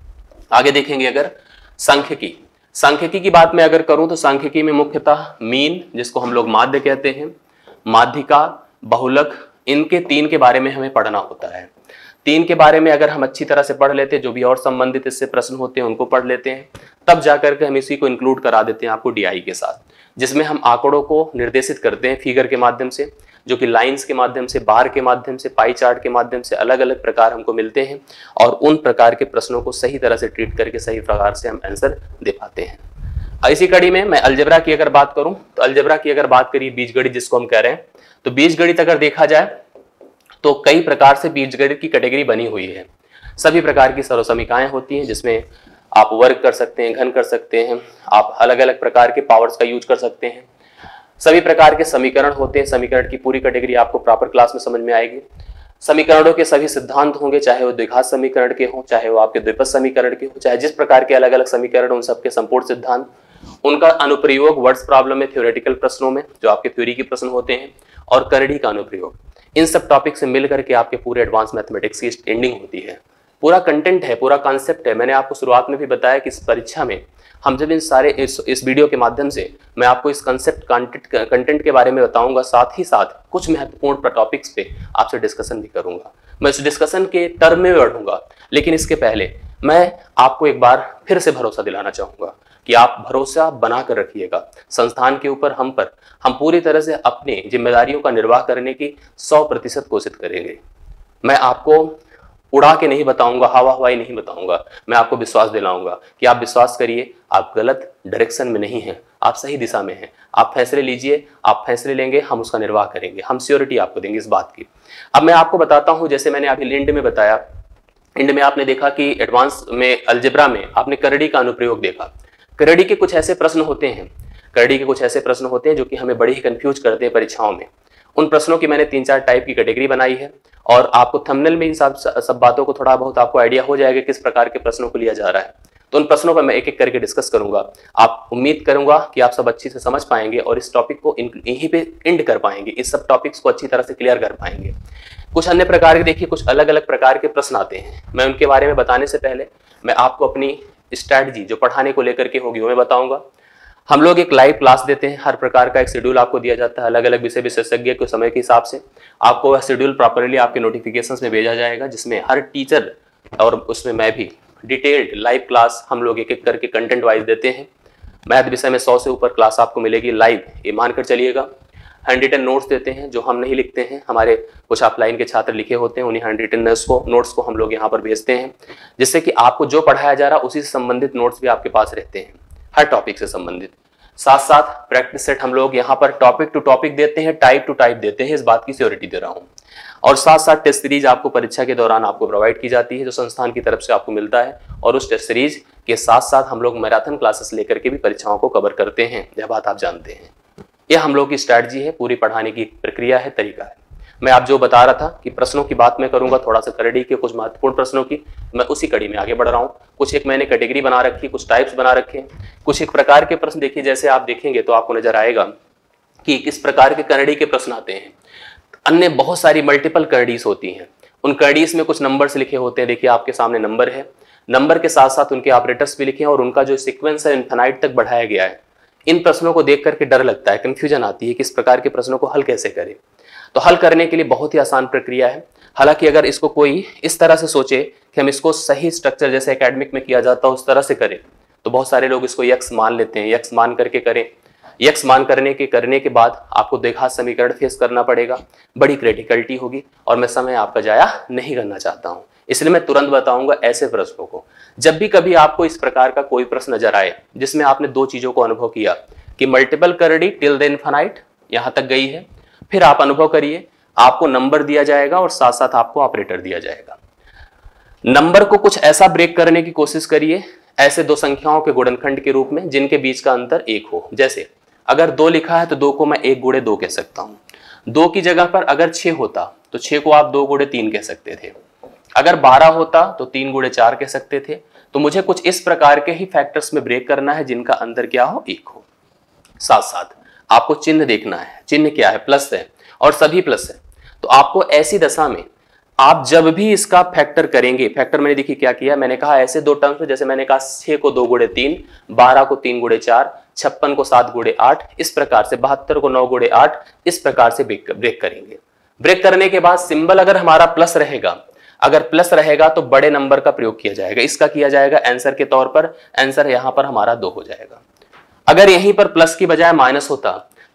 A: आगे देखेंगे अगर सांख्यिकी, सांख्यिकी की बात मैं अगर करूं तो सांख्यिकी में मुख्यतः मीन, जिसको हम लोग माध्य कहते हैं, माध्यिका, बहुलक, इनके 3 के बारे में हमें पढ़ना होता है। 3 के बारे में अगर हम अच्छी तरह से पढ़ लेते हैं, जो भी और संबंधित इससे प्रश्न होते हैं उनको पढ़ लेते हैं, तब जाकर के हम इसी को इंक्लूड करा देते हैं आपको डीआई के साथ, जिसमें हम आंकड़ों को निर्देशित करते हैं फिगर के माध्यम से, जो कि लाइंस के माध्यम से, बार के माध्यम से, पाई चार्ट के माध्यम से अलग अलग प्रकार हमको मिलते हैं, और उन प्रकार के प्रश्नों को सही तरह से ट्रीट करके सही प्रकार से हम आंसर दे पाते हैं। इसी कड़ी में मैं अलजेब्रा की अगर बात करूं तो अलजेब्रा की अगर बात करिए, बीजगणित जिसको हम कह रहे हैं, तो बीजगणित अगर देखा जाए तो कई प्रकार से बीजगणित की कैटेगरी बनी हुई है। सभी प्रकार की सर्वसमीकाएं होती हैं, जिसमें आप वर्ग कर सकते हैं, घन कर सकते हैं, आप अलग अलग प्रकार के पावर्स का यूज कर सकते हैं। सभी प्रकार के समीकरण होते हैं, समीकरण की पूरी कैटेगरी आपको प्रॉपर क्लास में समझ में आएगी। समीकरणों के सभी सिद्धांत होंगे, चाहे वो द्विघात समीकरण के हों, चाहे वो आपके द्विपद समीकरण के हों, चाहे जिस प्रकार के अलग अलग समीकरण, उन सबके संपूर्ण सिद्धांत, उनका अनुप्रयोग वर्ड्स प्रॉब्लम में, थ्योरेटिकल प्रश्नों में जो आपके थ्योरी के प्रश्न होते हैं, और करड़ी का अनुप्रयोग, इन सब टॉपिक से मिलकर के आपके पूरे एडवांस मैथमेटिक्स की एंडिंग होती है। पूरा कंटेंट है, पूरा कॉन्सेप्ट है। मैंने आपको शुरुआत में भी बताया कि इस परीक्षा में हम जब इन सारे इस वीडियो के माध्यम से मैं आपको इस कंसेप्ट कंटेंट के बारे में बताऊंगा, साथ ही साथ कुछ महत्वपूर्ण टॉपिक्स पे आपसे डिस्कशन भी करूंगा। मैं इस डिस्कशन के टर्म में बढ़ूंगा, लेकिन इसके पहले मैं आपको एक बार फिर से भरोसा दिलाना चाहूंगा कि आप भरोसा बनाकर रखिएगा संस्थान के ऊपर, हम पर। हम पूरी तरह से अपनी जिम्मेदारियों का निर्वाह करने की 100% कोशिश करेंगे। मैं आपको उड़ा के नहीं बताऊंगा, हवा हवाई नहीं बताऊंगा, मैं आपको विश्वास दिलाऊंगा कि आप विश्वास करिए, आप गलत डायरेक्शन में नहीं हैं, आप सही दिशा में हैं। आप फैसले लीजिए, आप फैसले लेंगे, हम उसका निर्वाह करेंगे, हम श्योरिटी आपको देंगे इस बात की। अब मैं आपको बताता हूं, जैसे मैंने अभी इंड में बताया, इंड में आपने देखा कि एडवांस में अलजेब्रा में आपने करड़ी का अनुप्रयोग देखा। करड़ी के कुछ ऐसे प्रश्न होते हैं, करड़ी के कुछ ऐसे प्रश्न होते हैं जो कि हमें बड़ी ही कंफ्यूज करते हैं परीक्षाओं में। उन प्रश्नों की मैंने 3-4 टाइप की कैटेगरी बनाई है और आपको थंबनेल में इन सब बातों को थोड़ा बहुत आपको आइडिया हो जाएगा किस प्रकार के प्रश्नों को लिया जा रहा है। तो उन प्रश्नों पर मैं एक एक करके डिस्कस करूंगा। आप उम्मीद करूंगा कि आप सब अच्छी से समझ पाएंगे और इस टॉपिक को यहीं पे एंड कर पाएंगे, इस सब टॉपिक्स को अच्छी तरह से क्लियर कर पाएंगे। कुछ अन्य प्रकार के देखिए, कुछ अलग अलग प्रकार के प्रश्न आते हैं। मैं उनके बारे में बताने से पहले मैं आपको अपनी स्ट्रैटेजी जो पढ़ाने को लेकर के होगी वो मैं बताऊंगा। हम लोग एक लाइव क्लास देते हैं, हर प्रकार का एक शेड्यूल आपको दिया जाता है, अलग अलग विषय विशेषज्ञ के समय के हिसाब से आपको वह शेड्यूल प्रॉपरली आपके नोटिफिकेशंस में भेजा जाएगा, जिसमें हर टीचर और उसमें मैं भी डिटेल्ड लाइव क्लास हम लोग एक एक करके कंटेंट वाइज देते हैं। मैथ विषय में 100 से ऊपर क्लास आपको मिलेगी लाइव, ये मानकर चलिएगा। हैंड रिटन नोट्स देते हैं जो हम नहीं लिखते हैं, हमारे कुछ ऑफलाइन के छात्र लिखे होते हैं, उन्हीं हैंड रिटन नोट्स को हम लोग यहाँ पर भेजते हैं, जिससे कि आपको जो पढ़ाया जा रहा है उसी से संबंधित नोट्स भी आपके पास रहते हैं, हर टॉपिक से संबंधित। साथ साथ प्रैक्टिस सेट हम लोग यहाँ पर टॉपिक टू टॉपिक देते हैं, टाइप टू टाइप देते हैं, इस बात की श्योरिटी दे रहा हूँ। और साथ साथ टेस्ट सीरीज आपको परीक्षा के दौरान आपको प्रोवाइड की जाती है, जो संस्थान की तरफ से आपको मिलता है। और उस टेस्ट सीरीज के साथ साथ हम लोग मैराथन क्लासेस लेकर के भी परीक्षाओं को कवर करते हैं, यह बात आप जानते हैं। यह हम लोग की स्ट्रैटेजी है, पूरी पढ़ाने की प्रक्रिया है, तरीका है। मैं आप जो बता रहा था कि प्रश्नों की बात मैं करूंगा, थोड़ा सा करड़ी के कुछ महत्वपूर्ण प्रश्नों की, मैं उसी कड़ी में आगे बढ़ रहा हूं। कुछ एक मैंने कैटेगरी बना रखी, कुछ टाइप्स बना रखे, कुछ एक प्रकार के प्रश्न देखिए, जैसे आप देखेंगे तो आपको नजर आएगा कि किस प्रकार के करड़ी के प्रश्न आते हैं। अन्य बहुत सारी मल्टीपल करड़ीज होती हैं, उन करड़ीज में कुछ नंबर्स लिखे होते हैं। देखिए आपके सामने नंबर है, नंबर के साथ साथ उनके ऑपरेटर्स भी लिखे हैं और उनका जो सीक्वेंस है इनफिनाइट तक बढ़ाया गया है। इन प्रश्नों को देख करके डर लगता है, कंफ्यूजन आती है कि इस प्रकार के प्रश्नों को हल कैसे करें। तो हल करने के लिए बहुत ही आसान प्रक्रिया है। हालांकि अगर इसको कोई इस तरह से सोचे कि हम इसको सही स्ट्रक्चर जैसे एकेडमिक में किया जाता है उस तरह से करें, तो बहुत सारे लोग इसको यक्स मान लेते हैं, यक्स मान करके करें। यक्स मान करने के बाद आपको द्विघात समीकरण फेस करना पड़ेगा, बड़ी क्रिटिकलिटी होगी और मैं समय आपका जाया नहीं करना चाहता हूं। इसलिए मैं तुरंत बताऊंगा ऐसे प्रश्नों को। जब भी कभी आपको इस प्रकार का कोई प्रश्न नजर आए जिसमें आपने दो चीजों को अनुभव किया कि मल्टीपल करड़ी टिल द इनफिनाइट यहां तक गई है, फिर आप अनुभव करिए, आपको नंबर दिया जाएगा और साथ साथ आपको ऑपरेटर दिया जाएगा। नंबर को कुछ ऐसा ब्रेक करने की कोशिश करिए, ऐसे दो संख्याओं के गुणनखंड के रूप में जिनके बीच का अंतर 1 हो। जैसे अगर 2 लिखा है तो 2 को मैं 1 गुणे 2 कह सकता हूं। 2 की जगह पर अगर 6 होता तो 6 को आप 2 गुणे 3 कह सकते थे। अगर 12 होता तो 3 गुणे 4 कह सकते थे। तो मुझे कुछ इस प्रकार के ही फैक्टर्स में ब्रेक करना है जिनका अंतर क्या हो, 1 हो। साथ साथ आपको चिन्ह देखना है, चिन्ह क्या है, प्लस है और सभी प्लस है। तो आपको ऐसी दशा में आप जब भी इसका फैक्टर करेंगे, फैक्टर मैंने देखिए क्या किया, मैंने कहा ऐसे दो टर्म्स में, जैसे मैंने कहा 6 को 2 गुणे 3, 12 को 3 गुणे 4, 56 को 7 गुणे 8, इस प्रकार से 72 को 9 गुणे 8, इस प्रकार से ब्रेक करेंगे। ब्रेक करने के बाद सिंबल अगर हमारा प्लस रहेगा, अगर प्लस रहेगा तो बड़े नंबर का प्रयोग किया जाएगा, इसका किया जाएगा आंसर के तौर पर। आंसर यहां पर हमारा 2 हो जाएगा। अगर यहीं पर प्लस की बजाय माइनस होता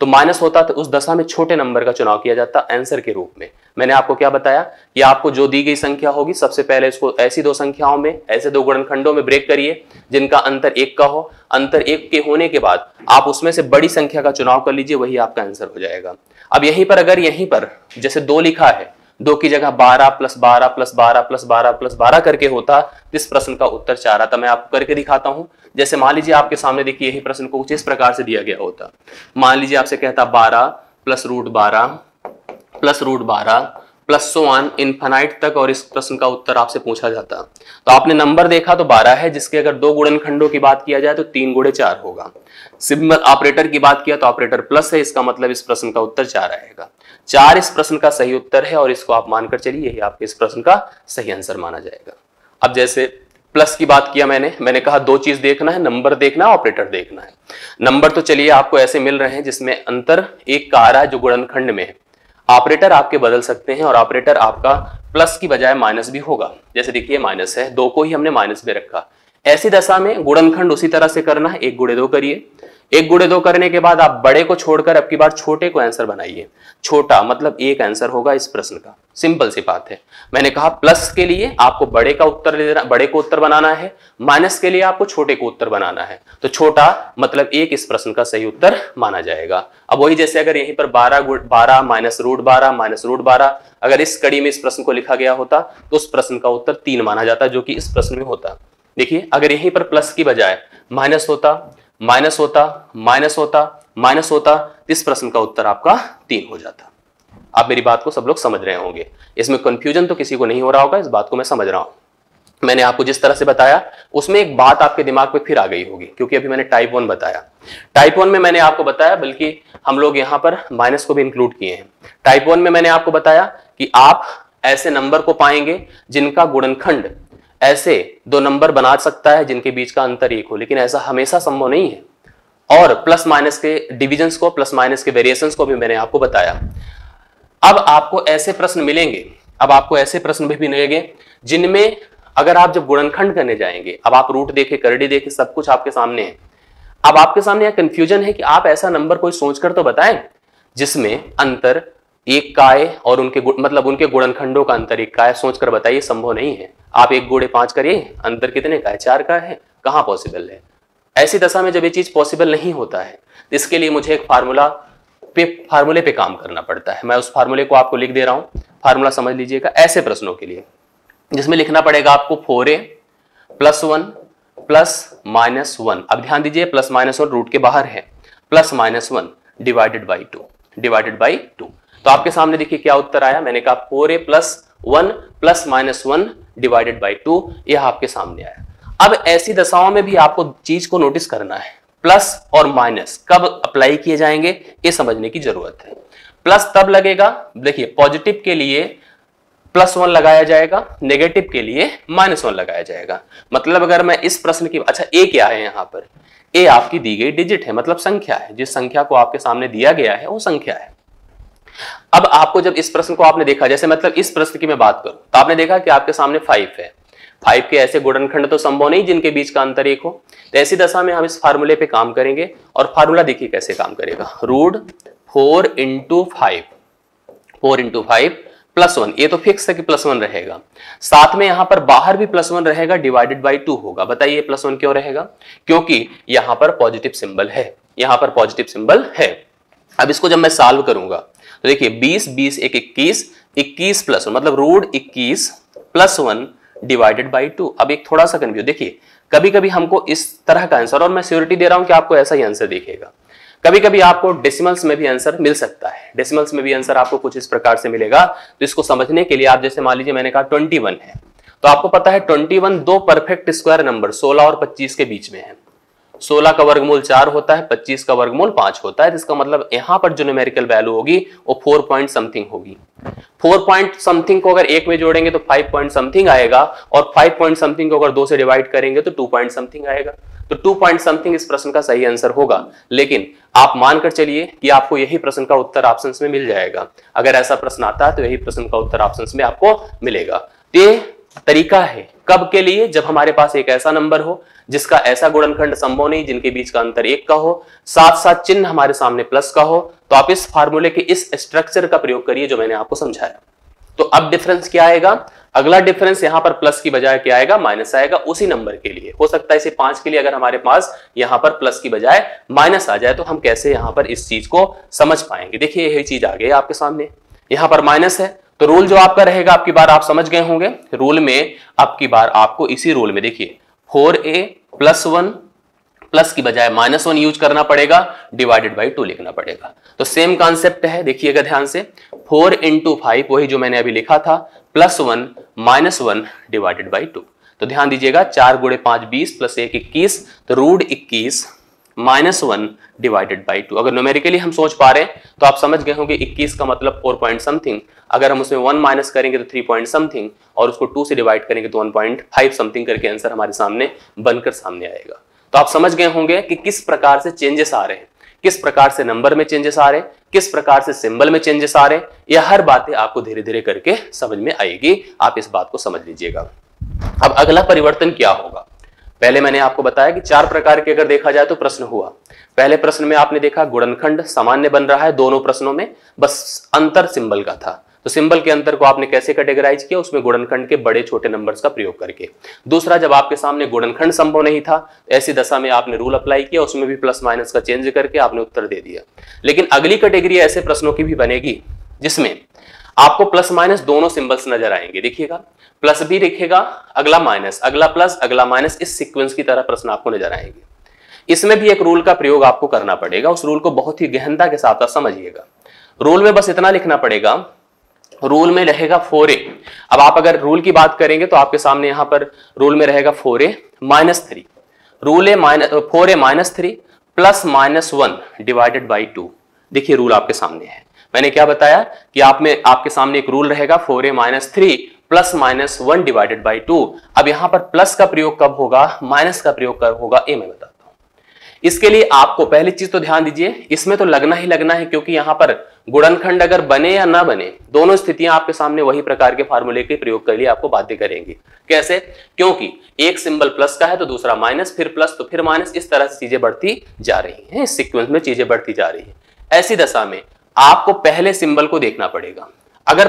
A: तो उस दशा में छोटे नंबर का चुनाव किया जाता आंसर के रूप में। मैंने आपको क्या बताया कि आपको जो दी गई संख्या होगी, सबसे पहले इसको ऐसी दो संख्याओं में, ऐसे दो गुणनखंडों में ब्रेक करिए जिनका अंतर 1 का हो। अंतर 1 के होने के बाद आप उसमें से बड़ी संख्या का चुनाव कर लीजिए, वही आपका आंसर हो जाएगा। अब यहीं पर अगर यहीं पर जैसे 2 लिखा है, 2 की जगह 12 प्लस 12 प्लस 12 प्लस 12 प्लस 12 करके होता, इस प्रश्न का उत्तर 4 आता। मैं आपको करके दिखाता हूं। जैसे मान लीजिए आपके सामने देखिए यही प्रश्न को कुछ इस प्रकार से दिया गया होता। मान लीजिए आपसे कहता 12 plus root 12 plus root 12 plus so on infinite तक, और इस प्रश्न का उत्तर आपसे पूछा जाता। तो आपने नंबर देखा तो 12 है, जिसके अगर 2 गुणनखंडों की बात किया जाए तो 3 गुणे 4 होगा। सिंबल ऑपरेटर की बात किया तो ऑपरेटर प्लस है, इसका मतलब इस प्रश्न का उत्तर 4 आएगा। 4 इस प्रश्न का सही उत्तर है और इसको आप मानकर चलिए यही आपके इस प्रश्न का सही आंसर माना जाएगा। अब जैसे प्लस की बात किया मैंने कहा 2 चीज देखना है, नंबर देखना है, ऑपरेटर देखना है। नंबर तो चलिए आपको ऐसे मिल रहे हैं जिसमें अंतर 1 का आ रहा है जो गुणनखंड में है। ऑपरेटर आपके बदल सकते हैं और ऑपरेटर आपका प्लस की बजाय माइनस भी होगा। जैसे देखिए माइनस है, 2 को ही हमने माइनस में रखा। ऐसी दशा में गुणनखंड उसी तरह से करना है, 1 गुणे 2 करिए। 1 गुणे 2 करने के बाद आप बड़े को छोड़कर अब की बार छोटे को आंसर बनाइए। छोटा मतलब 1 आंसर होगा इस प्रश्न का। सिंपल सी बात है। मैंने कहा प्लस के लिए आपको बड़े का उत्तर देना, बड़े को उत्तर बनाना है, माइनस के लिए आपको छोटे को उत्तर बनाना है। तो छोटा मतलब 1 इस प्रश्न का सही उत्तर माना जाएगा। अब वही जैसे अगर यहीं पर 12 माइनस रूट 12 अगर इस कड़ी में इस प्रश्न को लिखा गया होता तो उस प्रश्न का उत्तर 3 माना जाता, जो कि इस प्रश्न में होता। देखिए अगर यहीं पर प्लस की बजाय माइनस होता, माइनस होता, माइनस होता, माइनस होता, इस प्रश्न का उत्तर आपका 3 हो जाता। आप मेरी बात को सब लोग समझ रहे होंगे, इसमें कंफ्यूजन तो किसी को नहीं हो रहा होगा, इस बात को मैं समझ रहा हूं। मैंने आपको जिस तरह से बताया उसमें एक बात आपके दिमाग में फिर आ गई होगी, क्योंकि अभी मैंने टाइप 1 बताया। टाइप 1 में मैंने आपको बताया, बल्कि हम लोग यहां पर माइनस को भी इंक्लूड किए हैं। टाइप 1 में मैंने आपको बताया कि आप ऐसे नंबर को पाएंगे जिनका गुणनखंड ऐसे 2 नंबर बना सकता है जिनके बीच का अंतर 1 हो, लेकिन ऐसा हमेशा संभव नहीं है। और प्लस माइनस के डिविजन्स को, प्लस माइनस के वेरिएशंस को भी मैंने आपको बताया। अब आपको ऐसे प्रश्न मिलेंगे, अब आपको ऐसे प्रश्न भी मिलेंगे जिनमें अगर आप जब गुणनखंड करने जाएंगे, अब आप रूट देखे, करड़ी देखे, सब कुछ आपके सामने है। अब आपके सामने यह कंफ्यूजन है कि आप ऐसा नंबर कोई सोचकर तो बताएं जिसमें अंतर 1 का है और उनके मतलब उनके गुणनखंडों का अंतर 1 का है। सोचकर बताइए, संभव नहीं है। आप 1 गुणे 5 करिए, अंतर कितने का है? 4 का है। कहां पॉसिबल है? ऐसी दशा में जब ये चीज पॉसिबल नहीं होता है तो इसके लिए मुझे एक फार्मूले पे काम करना पड़ता है। मैं उस फार्मूले को आपको लिख दे रहा हूं। फार्मूला समझ लीजिएगा ऐसे प्रश्नों के लिए, जिसमें लिखना पड़ेगा आपको 4a + 1 + -1। अब ध्यान दीजिए प्लस माइनस 1 रूट के बाहर है, +-1 डिवाइडेड बाई 2। तो आपके सामने देखिए क्या उत्तर आया। मैंने कहा 4a + 1 + -1 डिवाइडेड बाई 2, यह आपके सामने आया। अब ऐसी दशाओं में भी आपको चीज को नोटिस करना है, प्लस और माइनस कब अप्लाई किए जाएंगे ये समझने की जरूरत है। प्लस तब लगेगा, देखिए पॉजिटिव के लिए +1 लगाया जाएगा, नेगेटिव के लिए -1 लगाया जाएगा। मतलब अगर मैं इस प्रश्न की, अच्छा ए क्या है यहां पर? ए आपकी दी गई डिजिट है, मतलब संख्या है। जिस संख्या को आपके सामने दिया गया है वो संख्या है। अब आपको जब इस प्रश्न को आपने देखा, जैसे मतलब इस प्रश्न की मैं बात करूं तो आपने देखा कि आपके सामने 5 है। 5 के ऐसे गुणनखंड तो संभव नहीं जिनके बीच का अंतर 1 हो। तो ऐसी दशा में हम इस फार्मूले पे काम करेंगे, और फार्मूला देखिए कैसे काम करेगा। रूट 4 × 5 +1, ये तो फिक्स है कि +1 रहेगा। साथ में यहां पर बाहर भी +1 रहेगा, डिवाइडेड बाई 2 होगा। बताइए +1 क्यों रहेगा? क्योंकि यहां पर पॉजिटिव सिंबल है, यहां पर पॉजिटिव सिंबल है। अब इसको जब मैं सॉल्व करूंगा तो देखिए 20 + 1 = 21 + 1 मतलब रूट 21 + 1 डिवाइडेड बाई 2। अब एक थोड़ा सा कंफ्यूज, देखिए कभी कभी हमको इस तरह का आंसर, और मैं श्योरिटी दे रहा हूं कि आपको ऐसा ही आंसर दिखेगा, कभी कभी आपको डेसिमल्स में भी आंसर मिल सकता है। डेसिमल्स में भी आंसर आपको कुछ इस प्रकार से मिलेगा। तो इसको समझने के लिए आप जैसे मान लीजिए मैंने कहा 21 है, तो आपको पता है 21 2 परफेक्ट स्क्वायर नंबर 16 और 25 के बीच में है। 16 का वर्गमूल 4 होता है, 25 का वर्गमूल 5 होता है। इसका मतलब यहां पर जो न्यूमेरिकल वैल्यू होगी वो 4 पॉइंट समथिंग होगी। 4 पॉइंट समथिंग को अगर 1 में जोड़ेंगे तो 5 पॉइंट समथिंग आएगा, और 5 पॉइंट समथिंग को अगर 2 से डिवाइड करेंगे तो 2 पॉइंट समथिंग आएगा। तो 2 पॉइंट समथिंग इस प्रश्न का सही आंसर होगा। लेकिन आप मानकर चलिए कि आपको यही प्रश्न का उत्तर ऑप्शंस में मिल जाएगा। अगर ऐसा प्रश्न आता है तो यही प्रश्न का उत्तर ऑप्शंस में आपको मिलेगा। ये तरीका है कब के लिए? जब हमारे पास एक ऐसा नंबर हो जिसका ऐसा गुणनखंड संभव नहीं जिनके बीच का अंतर 1 का हो, साथ साथ चिन्ह हमारे सामने प्लस का हो। तो आप इस फार्मूले के इस स्ट्रक्चर का प्रयोग करिए जो मैंने आपको समझाया। तो अब डिफरेंस क्या आएगा? अगला डिफरेंस यहां पर प्लस की बजाय क्या आएगा? माइनस आएगा। उसी नंबर के लिए हो सकता है इसे 5 के लिए अगर हमारे पास यहां पर प्लस की बजाय माइनस आ जाए तो हम कैसे यहां पर इस चीज को समझ पाएंगे। देखिए यही चीज आ गई आपके सामने, यहां पर माइनस है तो रूल जो आपका रहेगा आपकी बार आप समझ गए होंगे। रूल में आपकी बार आपको इसी रूल में देखिए 4a + 1 प्लस की बजाय -1 यूज करना पड़ेगा, डिवाइडेड बाई 2 लिखना पड़ेगा। तो सेम कॉन्सेप्ट है, देखिएगा ध्यान से। 4 × 5 वही जो मैंने अभी लिखा था, +1 -1 डिवाइडेड बाई 2। तो ध्यान दीजिएगा 4 × 5 20 + 1 21, तो रूट 21 -1 डिवाइडेड बाई 2। अगर न्यूमेरिकली हम सोच पा रहे हैं तो आप समझ गए होंगे 21 का मतलब 4 पॉइंट समथिंग, अगर हम उसमें 1 माइनस करेंगे तो 3 पॉइंट समथिंग, और उसको 2 से डिवाइड करेंगे तो 1.5 समथिंग करके आंसर हमारे सामने बनकर सामने आएगा। तो आप समझ गए होंगे कि किस प्रकार से चेंजेस आ रहे हैं, किस प्रकार से नंबर में चेंजेस आ रहे हैं, किस प्रकार से सिंबल में चेंजेस आ रहे हैं। यह हर बातें आपको धीरे धीरे करके समझ में आएगी, आप इस बात को समझ लीजिएगा। अब अगला परिवर्तन क्या होगा? पहले मैंने आपको बताया कि 4 प्रकार के अगर देखा जाए तो प्रश्न हुआ। पहले प्रश्न में आपने देखा गुणनखंड सामान्य बन रहा है दोनों प्रश्नों में, बस अंतर सिंबल का था। तो सिंबल के अंतर को आपने कैसे कैटेगराइज किया, उसमें गुणनखंड के बड़े छोटे नंबर्स का प्रयोग करके। दूसरा, जब आपके सामने गुणनखंड संभव नहीं था, ऐसी दशा में आपने रूल अप्लाई किया, उसमें भी प्लस माइनस का चेंज करके आपने उत्तर दे दिया। लेकिन अगली कैटेगरी ऐसे प्रश्नों की भी बनेगी जिसमें आपको प्लस माइनस दोनों सिंबल्स नजर आएंगे। देखिएगा, प्लस भी दिखेगा, अगला माइनस, अगला प्लस, अगला माइनस, इस सीक्वेंस की तरह प्रश्न आपको नजर आएंगे। इसमें भी एक रूल का प्रयोग आपको करना पड़ेगा, उस रूल को बहुत ही गहनता के साथ समझिएगा। रूल में बस इतना लिखना पड़ेगा, रूल में रहेगा 4a। अब आप अगर रूल की बात करेंगे तो आपके सामने यहां पर रूल में रहेगा 4a minus 3, rule 4a minus 3 plus minus 1 divided by 2। देखिए रूल आपके सामने है। मैंने क्या बताया कि आपके सामने एक रूल रहेगा 4a minus 3 plus minus 1 divided by 2। अब यहां पर प्लस का प्रयोग कब होगा, माइनस का प्रयोग कब होगा, ये मैं बताता हूं। इसके लिए आपको पहली चीज तो ध्यान दीजिए, इसमें तो लगना ही लगना है, क्योंकि यहां पर गुणनखंड अगर बने या ना बने, दोनों स्थितियां आपके सामने वही प्रकार के फार्मूले के प्रयोग के लिए आपको बाध्य करेंगी। कैसे? क्योंकि एक सिंबल प्लस का है तो दूसरा माइनस, फिर प्लस तो फिर माइनस, इस तरह से चीजें बढ़ती जा रही हैं, इस सीक्वेंस में चीजें बढ़ती जा रही है। ऐसी दशा में आपको पहले सिंबल को देखना पड़ेगा। अगर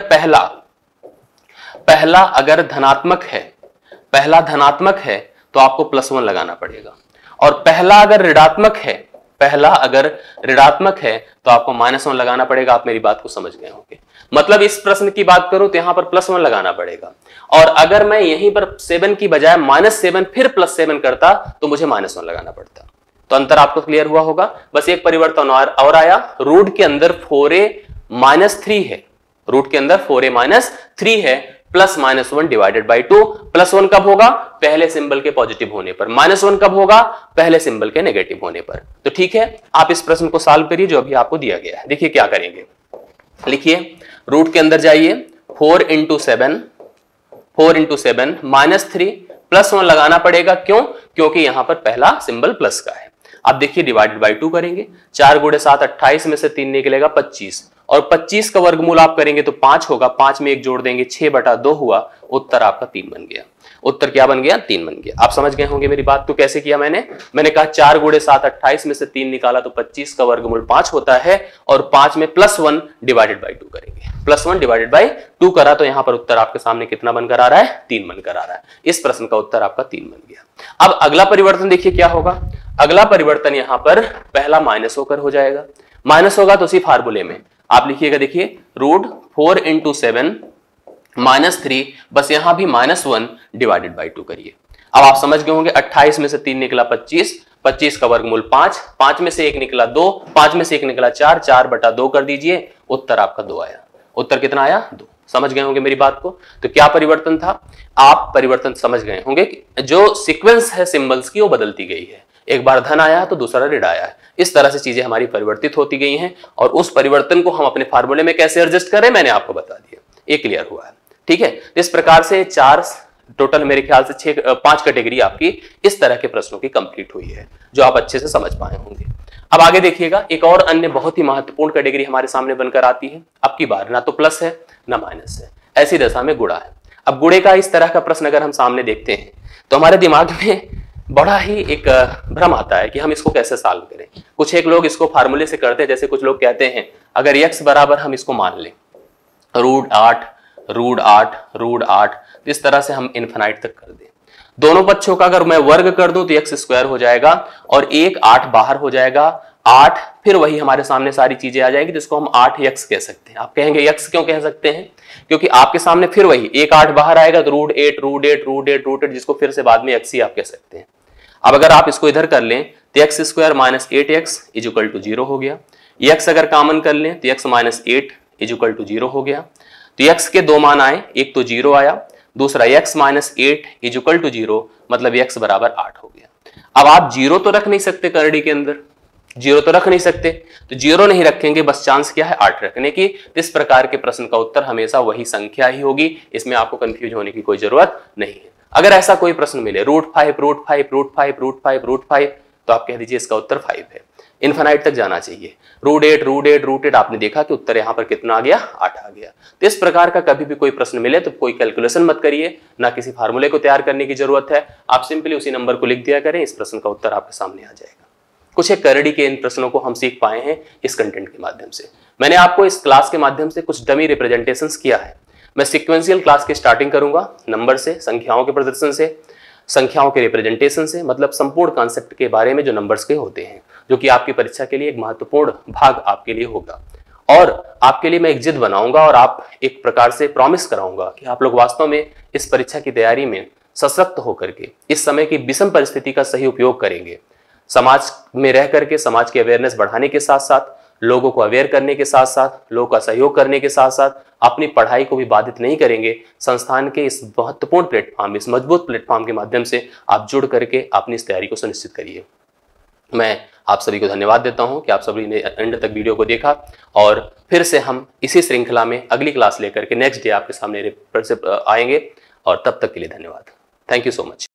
A: पहला अगर धनात्मक है, पहला धनात्मक है तो आपको +1 लगाना पड़ेगा, और पहला अगर ऋणात्मक है, पहला अगर ऋणात्मक है तो आपको -1 लगाना पड़ेगा। आप मेरी बात को समझ गए होंगे। मतलब इस प्रश्न की बात करूं तो यहां पर +1 लगाना पड़ेगा, और अगर मैं यहीं पर 7 की बजाय -7 फिर +7 करता तो मुझे -1 लगाना पड़ता। तो अंतर आपको क्लियर हुआ होगा। बस एक परिवर्तन और आया, रूट के अंदर 4a माइनस 3 है, रूट के अंदर 4a माइनस 3 है, प्लस -1 डिवाइडेड बाई 2। +1 कब होगा? पहले सिंबल के पॉजिटिव होने पर। -1 कब होगा? पहले सिंबल के नेगेटिव होने पर। तो ठीक है, आप इस प्रश्न को सॉल्व करिए जो अभी आपको दिया गया है। देखिए क्या करेंगे, लिखिए रूट के अंदर जाइए, 4 इंटू 7 -3 +1 लगाना पड़ेगा। क्यों? क्योंकि यहां पर पहला सिंबल प्लस का है। अब देखिए डिवाइडेड बाई 2 करेंगे, 4 गुणे 7 28 में से 3 निकलेगा 25, और 25 का वर्गमूल आप करेंगे तो 5 होगा, 5 में 1 जोड़ देंगे 6/2 हुआ, उत्तर आपका 3 बन गया। उत्तर क्या बन गया? 3 बन गया। आप समझ गए होंगे मेरी बात। तो कैसे किया मैंने कहा 4 गुणे 7 28 में से 3 निकाला तो 25 का वर्गमूल 5 होता है, और 5 में +1 डिवाइडेड बाई 2 करेंगे। +1 डिवाइडेड बाई 2 करा तो यहां पर उत्तर आपके सामने कितना बनकर आ रहा है? 3 बनकर आ रहा है। इस प्रश्न का उत्तर आपका 3 बन गया। अब अगला परिवर्तन देखिए क्या होगा। अगला परिवर्तन यहां पर पहला माइनस होकर हो जाएगा। माइनस होगा तो उसी फार्मूले में आप लिखिएगा, देखिए रूट 4 इंटू 7 -3, बस यहां भी -1 डिवाइडेड बाई 2 करिए। अब आप समझ गए होंगे, 28 में से 3 निकला 25, 25 का वर्गमूल 5, 5 में से 1 निकला 2, 5 में से 1 निकला 4, 4/2 कर दीजिए, उत्तर आपका 2 आया। उत्तर कितना आया? 2। समझ गए होंगे मेरी बात को। तो क्या परिवर्तन था? आप परिवर्तन समझ गए होंगे कि जो सीक्वेंस है सिंबल्स की वो बदलती गई है। एक बार धन आया तो दूसरा ऋण आया है। इस तरह से चीजें हमारी परिवर्तित होती गई हैं, और उस परिवर्तन को हम अपने फार्मूले में कैसे एडजस्ट करें मैंने आपको बता दिया। ये क्लियर हुआ है? ठीक है। इस प्रकार से 4 टोटल मेरे ख्याल से 5 कैटेगरी आपकी इस तरह के प्रश्नों की कंप्लीट हुई है, जो आप अच्छे से समझ पाए होंगे। अब आगे देखिएगा, एक और अन्य बहुत ही महत्वपूर्ण कैटेगरी हमारे सामने बनकर आती है। अब की बार ना तो प्लस है ना माइनस है, ऐसी दशा में गुणा है। अब गुणे का इस तरह का प्रश्न अगर हम सामने देखते हैं तो हमारे दिमाग में बड़ा ही एक भ्रम आता है कि हम इसको कैसे सॉल्व करें। कुछ एक लोग इसको फार्मूले से करते हैं, जैसे कुछ लोग कहते हैं अगर x बराबर हम इसको मान लें √8 इस तरह से हम इन्फिनाइट तक कर दें, दोनों पक्षों का अगर मैं वर्ग कर दूं तो x² हो जाएगा, और 8 बाहर हो जाएगा, 8 फिर वही हमारे सामने सारी चीजें आ जाएंगी, जिसको हम 8x कह सकते हैं। आप कहेंगे x क्यों कह सकते हैं? क्योंकि आपके सामने फिर वही 8 बाहर आएगा तो √8 जिसको फिर से बाद में x ही आप कह सकते हैं। अब अगर आप इसको इधर कर लें तो x² - 8x = 0 हो गया। x अगर कॉमन कर लें तो x - 8 = 0 हो गया। तो x के 2 मान आए, एक तो 0 आया, दूसरा x - 8 = 0, मतलब x बराबर 8 हो गया। अब आप 0 तो रख नहीं सकते, करड़ी के अंदर 0 तो रख नहीं सकते, तो 0 नहीं रखेंगे, बस चांस क्या है 8 रखने की। इस प्रकार के प्रश्न का उत्तर हमेशा वही संख्या ही होगी, इसमें आपको कंफ्यूज होने की कोई जरूरत नहीं है। अगर ऐसा कोई प्रश्न मिले √5 तो आप कह दीजिए इसका उत्तर 5 है। इन्फिनाइट तक जाना चाहिए। रूट 8 आपने देखा कि उत्तर यहां पर कितना आ गया, 8 आ गया। तो इस प्रकार का कभी भी कोई प्रश्न मिले तो कोई कैलकुलेशन मत करिए, ना किसी फार्मूले को तैयार करने की जरूरत है, आप सिंपली उसी नंबर को लिख दिया करें, इस प्रश्न का उत्तर आपके सामने आ जाएगा। कुछ एक करड़ी के इन प्रश्नों को हम सीख पाए हैं इस कंटेंट के माध्यम से। मैंने आपको इस क्लास के माध्यम से कुछ डमी रिप्रेजेंटेशंस किया है। मैं सिक्वेंशियल क्लास की स्टार्टिंग करूंगा नंबर से, संख्याओं के प्रदर्शन से, संख्याओं के रिप्रेजेंटेशन से, मतलब संपूर्ण कॉन्सेप्ट के बारे में जो नंबर्स के होते हैं, जो कि आपकी परीक्षा के लिए एक महत्वपूर्ण भाग आपके लिए होगा। और आपके लिए मैं एक जिद बनाऊंगा और आप एक प्रकार से प्रॉमिस कराऊंगा कि आप लोग वास्तव में इस परीक्षा की तैयारी में सशक्त होकर के इस समय की विषम परिस्थिति का सही उपयोग करेंगे। समाज में रह करके समाज की अवेयरनेस बढ़ाने के साथ साथ, लोगों को अवेयर करने के साथ साथ, लोगों का सहयोग करने के साथ साथ अपनी पढ़ाई को भी बाधित नहीं करेंगे। संस्थान के इस महत्वपूर्ण प्लेटफॉर्म, इस मजबूत प्लेटफॉर्म के माध्यम से आप जुड़ करके अपनी इस तैयारी को सुनिश्चित करिए। मैं आप सभी को धन्यवाद देता हूं कि आप सभी ने एंड तक वीडियो को देखा, और फिर से हम इसी श्रृंखला में अगली क्लास लेकर के नेक्स्ट डे आपके सामने आएंगे, और तब तक के लिए धन्यवाद। Thank you so much.